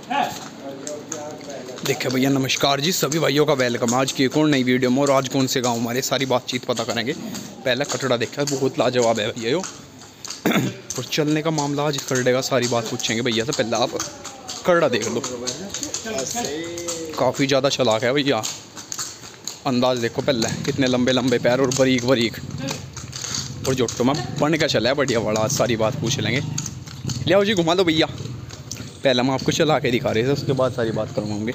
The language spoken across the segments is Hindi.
देखिए भैया नमस्कार जी, सभी भाइयों का वेलकम। आज की एक और नई वीडियो में, और आज कौन से गांव हमारे सारी बातचीत पता करेंगे। पहला कटड़ा देखा, बहुत लाजवाब है भैया यो। और चलने का मामला आज करड़े का सारी बात पूछेंगे भैया से। पहले आप करड़ा देख लो, काफ़ी ज़्यादा चलाक है भैया। अंदाज देखो पहले, कितने लंबे लंबे पैर और बारीक बारीक, और जोटो में बन के चला है बढ़िया बड़ा। आज सारी बात पूछ लेंगे। ले आओ जी घुमा दो भैया। पहले हम आपको चला के दिखा रहे थे, उसके बाद सारी बात करवाऊँगे।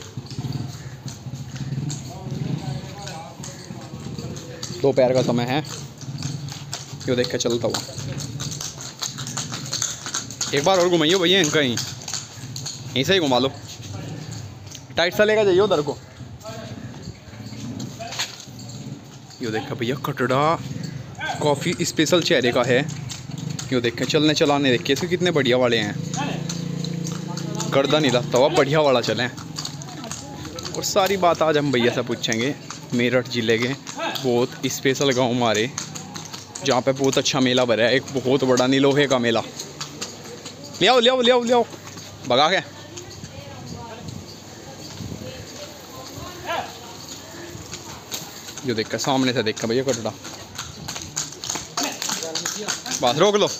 दोपहर का समय है, यो देख के चलता हुआ। एक बार और घुमाइयो भैया इनका, यहीं से ही घुमा लो। टाइट सा लेकर जाइए उधर को। यो देखा भैया कटड़ा काफ़ी स्पेशल चेहरे का है। यो देखें चलने चलाने देखिए इसके कितने बढ़िया वाले हैं। गर्दा नहीं लगता हुआ, बढ़िया वाला चलें। और सारी बात आज हम भैया से पूछेंगे। मेरठ ज़िले के बहुत स्पेशल गांव हमारे, जहाँ पे बहुत अच्छा मेला भरा है, एक बहुत बड़ा नीलोहे का मेला। ले आओ ले आओ ले आओ ले आओ, भगा के। जो देखा सामने से देखा भैया कटड़ा, बस रोक लो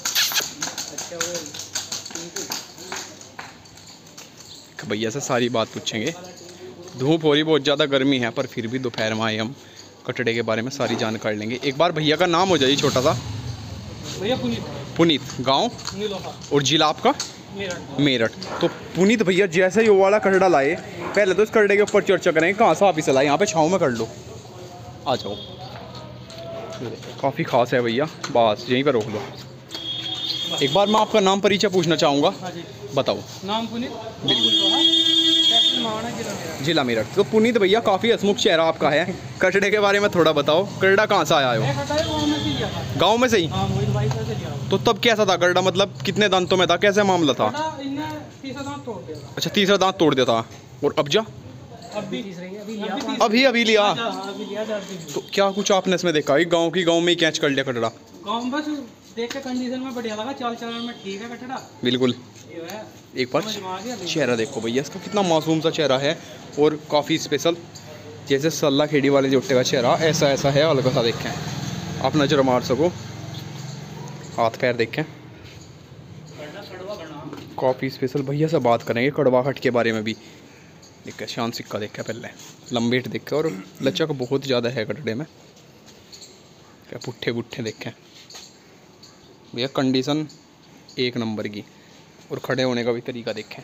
भैया से सारी बात पूछेंगे। धूप हो रही बहुत ज़्यादा, गर्मी है, पर फिर भी दोपहर में आए हम कटड़े के बारे में सारी जानकारी लेंगे। एक बार भैया का नाम हो जाइए छोटा सा। भैया पुनीत, गांव और जिला आपका मेरठ। तो पुनीत भैया जैसे ये वाला कटड़ा लाए, पहले तो इस कटड़े के ऊपर चर्चा करेंगे। कहाँ से आप इसे लाए? यहाँ पे छाँव में कर लो, आ जाओ। काफ़ी खास है भैया, बस यहीं पर रोक लो। एक बार मैं आपका नाम परिचय पूछना चाहूँगा, बताओ। नाम पुनीत, बिल्कुल, जिला मेरठ। तो पुनीत भैया काफ़ी हंसमुख चेहरा आपका है। कटड़े के बारे में थोड़ा बताओ। कटड़ा कहाँ से आया हो? गाँव में से ही? तो तब कैसा था कटड़ा, मतलब कितने दांतों में था, कैसे मामला था? अच्छा, तीसरा दांत तोड़ दिया था। और अब जा अभी लिया। तो क्या कुछ आपने इसमें देखा? गाँव में ही कैच कर लिया कटड़ा? गाँव बस देख के कंडीशन में बढ़िया लगा, चाल चलन में ठीक है कटड़ा बिल्कुल। एक बार चेहरा देखो भैया इसका, कितना मासूम सा चेहरा है और काफ़ी स्पेशल, जैसे सल्ला खेड़ी वाले जोटे का चेहरा ऐसा है। हल्का सा देखें, आप नज़र मार सको, हाथ पैर देखें, काफ़ी स्पेशल। भैया से बात करेंगे कड़वाहट के बारे में भी। देखा शान सिक्का देखा, पहले लंबेट देखा, और लचक बहुत ज़्यादा है कटड़े में। क्या पुट्ठे देखें भैया, कंडीशन एक नंबर की, और खड़े होने का भी तरीका देखें।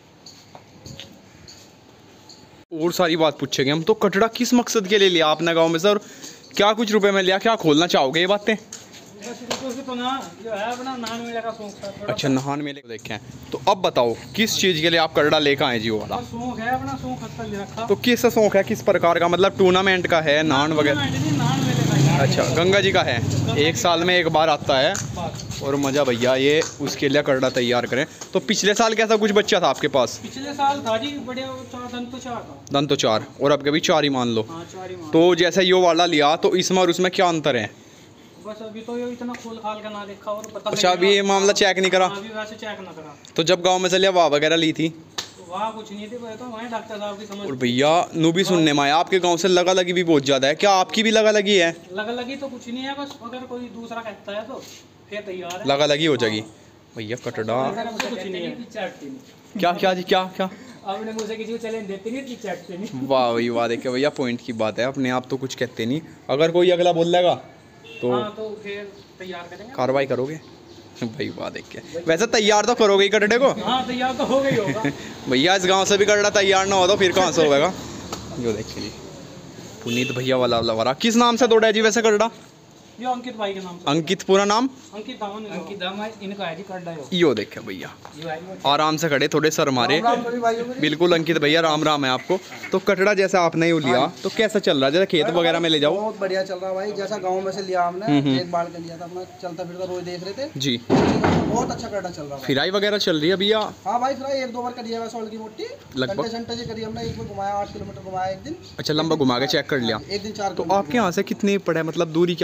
और सारी बात पूछेंगे हम। तो कटड़ा किस मकसद के लिए लिया आपने गांव में से, और क्या कुछ रुपए में लिया, क्या खोलना चाहोगे ये बातें? तो ना जो है अपना नहान मेले का शौक था। अच्छा, नहान मेले को देखें। तो अब बताओ किस चीज़ के लिए आप कटड़ा लेकर आए जी? वो वाला शौक है, अपना शौक हद तक रखा। तो किस शौक है, किस प्रकार का, मतलब टूर्नामेंट का है, नहान वगैरह? अच्छा, गंगा जी का है, एक साल में एक बार आता है, और मज़ा भैया ये उसके लिए कटड़ा तैयार करें। तो पिछले साल कैसा कुछ बच्चा था आपके पास? पिछले साल था जी बढ़िया, दन तो चार, और अब कभी 4 ही मान लो। हाँ, 4 ही मान। तो जैसे यो वाला लिया, तो इसमें और उसमें क्या अंतर है? बस अभी तो ये इतना खोल खाल का ना देखा और पता। अच्छा, अभी ये मामला चेक नहीं करा? अभी वैसे चेक ना करा। तो जब गांव में से लिया, वाह वगैरह ली थी? वहाँ कुछ नहीं थी, तो वहाँ डॉक्टर साहब की समझ। और भैया नू भी सुनने में आया आपके गांव से लगा लगी भी बहुत ज़्यादा है, क्या आपकी भी लगा लगी है? लगा लगी तो कुछ नहीं है, बस अगर कोई दूसरा कहता है तो फिर तैयार है। लगा लगी हो जाएगी भैया कटड़ा। कुछ नहीं है। क्या जी क्या आपने मुझे किसी को चैलेंज देते नहीं, चैटते नहीं। वाह भाई वाह, देखिए भैया पॉइंट की बात है, अपने आप तो कुछ कहते नहीं, अगर कोई अगला बोल लेगा तो हाँ, तो फिर तैयार करेंगे, कार्रवाई करोगे भाई। वाह देख के, वैसे तैयार तो करोगे ही कटड़े को? हाँ, तैयार तो हो गई होगा भैया इस गांव से भी कटड़ा तैयार ना हो तो फिर कहाँ से होगा? जो देखिए पुनीत भैया वाला लवरा, किस नाम से दौड़ा है जी वैसे कटड़ा? ये अंकित भाई के नाम से। अंकित पूरा नाम? अंकित दामन इनका है जी कटड़ा। यो देखे भैया आराम से खड़े, थोड़े सर मारे। बिल्कुल अंकित भैया राम राम है आपको। तो कटड़ा जैसा आपने यू लिया तो कैसा चल रहा है, जैसे खेत वगैरह में ले जाओ? बहुत बढ़िया चल रहा भाई, जैसा गांव में से लिया हमने, एक बार के लिया था अपना, चलता फिरता रोज देख रहे थे जी। बहुत अच्छा कटड़ा चल रहा है। फिराई वगैरह चल रही है भैया? हाँ भाई, फिराई 1-2 बार करी है वैसे, की मोटी लगभग घंटे करी हमने। एक बार घुमाया, 8 किलोमीटर घुमाया एक दिन। अच्छा, लंबा घुमा के चेक कर लिया एक दिन 4। तो आपके यहाँ से कितनी पड़े, मतलब दूरी क्या कुछ पड़े?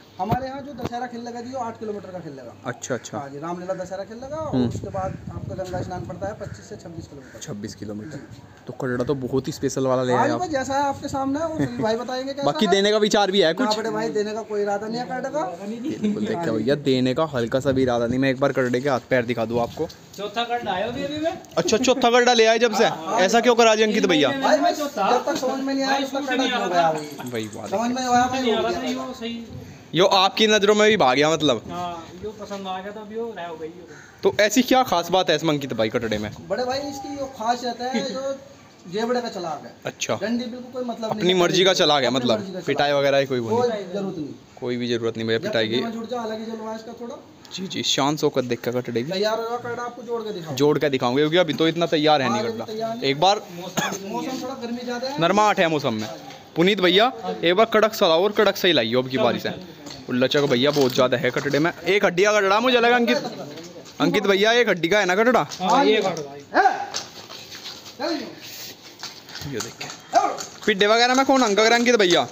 हमारे यहाँ जो दशहरा खेलेगा जी वो 8 किलोमीटर का खेलेगा। अच्छा अच्छा। हाँ जी, रामलीला दशहरा खेलेगा और उसके बाद आपका गंगा स्नान पड़ता है 25 से 26 किलोमीटर। 26 किलोमीटर। तो कटड़ा तो बहुत ही स्पेशल वाला ले आए हाँ आप। जी, जैसा है आपके सामने है वो सभी भाई बताएंगे कैसा बाकी है। देने का विचार भी है ना कुछ? बड़े भाई, देने का कोई इरादा नहीं है कटड़ा का। बिल्कुल देखा भैया, देने का हल्का सा भी इरादा नहीं। मैं एक बार कटड़े के हाथ पैर दिखा दूँ आपको। चौथा कार्ड आया अभी में। अच्छा, चौथा गड्ढा ले आए जब से? ऐसा क्यों करा जी अंकित भैया? भाई मैं जब तक समझ में नहीं आया उसका कटड़ा क्यों गया भाई। भाई बात समझ में आया भाई नहीं आ हो रहा था गया। यो सही। यो आपकी नज़रों में भी भाग गया मतलब। हाँ, यो पसंद आ गया था, अब यो रह हो गई यो। तो ऐसी क्या खास बात है इसमें अंकित भाई कटड़े में? बड़े भाई इसकी जो खासियत है जो जेबड़े का चला गया। अच्छा, डंडी बिल्कुल कोई मतलब नहीं, अपनी मर्जी का चला गया अपनी मतलब, मर्जी का चला पिटाई वगैरह की कोई वो कोई नहीं, जरूरत नहीं। कोई भी जरूरत नहीं भैया पिटाई की। जुड़ जा, हालांकि जलवा इसका थोड़ा जी जी, शान शौकत देख कर कटड़े की तैयार होगा कटड़ा आपको जोड़ के दिखाऊं। जोड़ के दिखाऊंगे क्योंकि अभी तो इतना तैयार है नहीं हाँ, अभी तैयार कटड़ा। नहीं। एक बार मौसम थोड़ा गर्मी ज्यादा है। नरमाहट है मौसम में। पुनीत भैया एक बार कड़क सा लाओ और कड़क सही लाइयो अब की बारिश है। लचक भैया बहुत ज्यादा है कटड़े में। एक हड्डी का कटड़ा मुझे लगा अंकित भैया, एक हड्डी का है ना कटड़ा? हाँ, ये कार्ड भाई। ये देखिए पिड्डे वगैरह में कौन अंक अंकित भैया?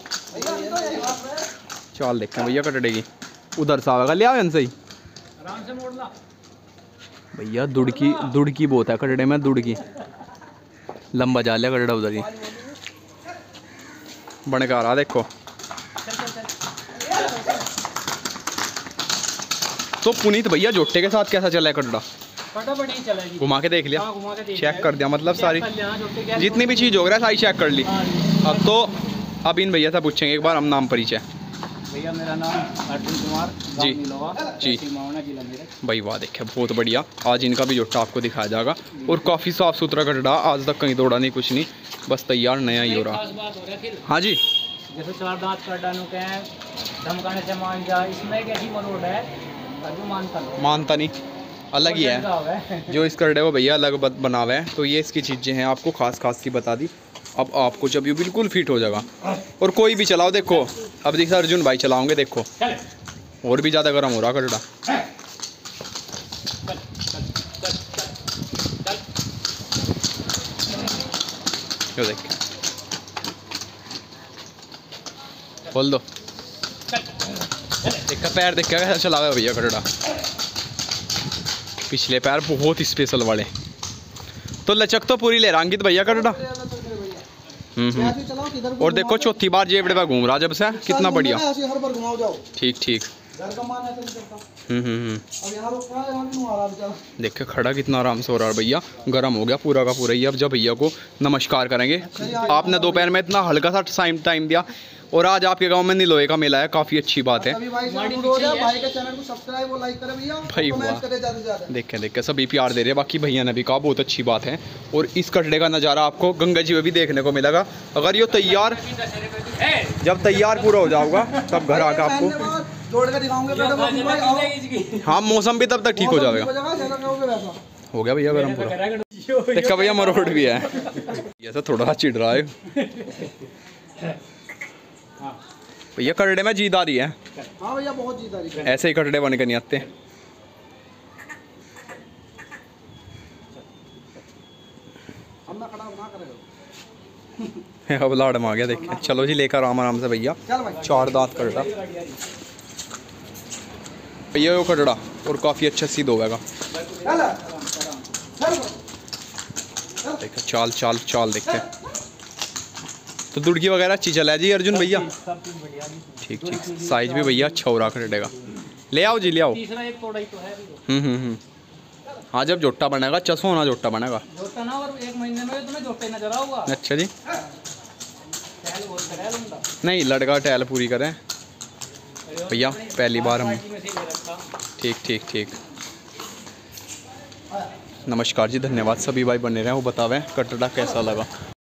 चाल देखें भैया कटड़े की। उधर सा होगा, ले आओ सही आराम से मोड़ ला। भैया। दुड़की बहुत है कटड़े में, दुड़की लंबा जा लिया कटड़ा उधर ही बन के आ रहा देखो। तो पुनीत भैया जोटे के साथ कैसा चला है कटड़ा? कटा बढ़िया चलेगी। घुमा के देख लिया, हाँ, घुमा के देख चेक लिया। कर दिया मतलब सारी यहाँ जोटे क्या- जितनी भी चीज़ हो रहा है सारी चेक कर ली। हाँ, अब तो अब इन भैया से पूछेंगे एक बार हम नाम परिचय। भैया मेरा नाम अर्जुन कुमार जी। जी। मावना जिला मेरठ। भाई वाह देखे बहुत बढ़िया। आज इनका भी जोटा आपको दिखाया जाएगा और काफ़ी साफ़ सुथरा कटड़ा, आज तक कहीं दौड़ा नहीं कुछ नहीं, बस तैयार नया ही हो रहा। खास बात हो रहा है हाँ जी, जैसे चार दांत कर डालू के हैं, धमकाने से मान जा, इसमें एक ऐसी मरोड़ है अभी मानता लो। मानता नहीं, अलग ही है जो इस कटड़े को भैया अलग बनावा है। तो ये इसकी चीज़ें हैं, आपको खास सी बता दी। अब आपको जब ये बिल्कुल फिट हो जाएगा और कोई भी चलाओ देखो, अब देखिए अर्जुन भाई चलाओगे देखो और भी ज़्यादा गर्म हो रहा कटड़ा। जो देख खोल दो, देख पैर देख कैसा चला हुआ है भैया कटड़ा। पिछले पैर बहुत स्पेशल वाले। तो लचक तो पूरी ले रहा अंकित भैया कटड़ा। ऐसे चलाओ किधर भी और देखो चौथी बार जेबड़े पे घूम रहा जब से, कितना बढ़िया। ऐसे हर बार घुमाओ जाओ। ठीक ठीक। घर का मान ऐसे नहीं करता। अब यहाँ रुक रहा है, यहाँ भी घुमा रहा बेचारा। देखे खड़ा कितना आराम से हो रहा है भैया, गर्म हो गया पूरा का पूरा ही। अब जब भैया को नमस्कार करेंगे, आपने दोपहर में इतना हल्का सा टाइम दिया और आज आपके गांव में नीलोए का मेला है, काफ़ी अच्छी बात है। सभी भाई से अनुरोध है, भाई के चैनल को सब्सक्राइब और लाइक करें भैया, भाई कमेंट वाह। करें ज़्यादा से ज़्यादा। देखें सभी प्यार दे रहे हैं। बाकी भैया ने भी कहा बहुत अच्छी बात है। और इस कटड़े का नज़ारा आपको गंगा जी में भी देखने को मिलेगा। अगर ये तैयार, जब तैयार पूरा हो जाओगा तब घर आकर आपको जोड़ के दिखाऊंगे बेटा बाबू भाई, आओ। हाँ मौसम भी तब तक ठीक हो जाएगा। जैसा कहोगे वैसा। हो गया भैया गर्म पूरा। देखा भैया मरोड़ भी है, ये तो थोड़ा चिढ़ रहा है भैया। कटड़े में जीत आ रही है। हाँ भैया बहुत जीत आ रही है। ऐसे ही कटड़े बन के नहीं आते। हम ना खड़ा ना करेगा। अब लाड़ में आ गया देखे। चलो जी लेकर आराम से भैया। चल भाई। चार दांत कटड़ा भैया, वो कटड़ा और काफ़ी अच्छा सीध होगा। चल चल देखो चाल चाल चाल देखते। तो दुड़की वगैरह अच्छी चला है जी अर्जुन भैया। सब चीज बढ़िया जी। ठीक ठीक, साइज भी भैया अच्छा हो रहा कटड़े का। ले आओ जी ले आओ। तीसरा एक तोड़ा ही तो है भी वो। हाँ जब जोटा बनेगा, अच्छा सोना जोटा बनेगा। जोटा ना, और एक महीने में तुम्हें जोटे नजर आऊंगा। अच्छा जी, टहल बहुत करे लूंगा नहीं लड़का टहल पूरी करें भैया, पहली बार हम। पार्टी में से ही ले रखा। ठीक ठीक ठीक। नमस्कार जी, धन्यवाद। सभी भाई बने रहे, वो बतावें कटड़ा कैसा लगा।